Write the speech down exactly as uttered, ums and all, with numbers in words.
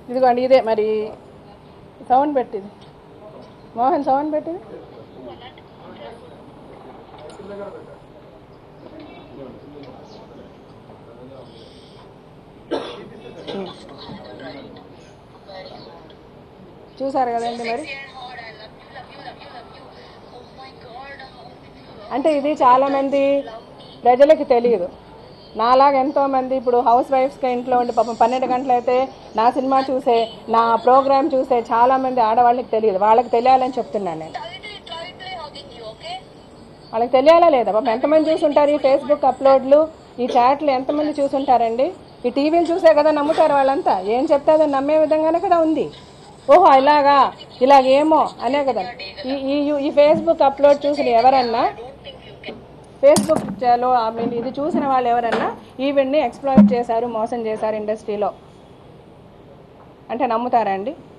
ఇదిగోండి ఇదే మరి సౌండ్ పెట్టింది మోహన్ సౌండ్ పెట్టింది చూసారు కదండి మరి అంటే ఇది చాలామంది ప్రజలకు తెలియదు నాలాగా ఎంతోమంది ఇప్పుడు హౌస్ వైఫ్స్గా ఇంట్లో ఉండి పాపం పన్నెండు గంటలు అయితే నా సినిమా చూసే నా ప్రోగ్రామ్ చూసే చాలామంది ఆడవాళ్ళకి తెలియదు వాళ్ళకి తెలియాలని చెప్తున్నాను నేను వాళ్ళకి తెలియాలా లేదా పాపం ఎంతమంది చూసుంటారు ఈ ఫేస్బుక్ అప్లోడ్లు ఈ చాట్లు ఎంతమంది చూసుంటారండి ఈ టీవీలు చూసే కదా నమ్ముతారు వాళ్ళంతా ఏం చెప్తే అది నమ్మే విధంగానే కదా ఉంది ఓహో ఇలాగా ఇలాగేమో అనే కదా ఈ ఈ ఈ ఫేస్బుక్ అప్లోడ్ చూసిన ఎవరన్నా ఫేస్బుక్లో ఐ మీన్ ఇది చూసిన వాళ్ళు ఎవరన్నా ఈవెంట్ని ఎక్స్ప్లాయిట్ చేశారు మోసం చేశారు ఇండస్ట్రీలో అంటే నమ్ముతారా అండి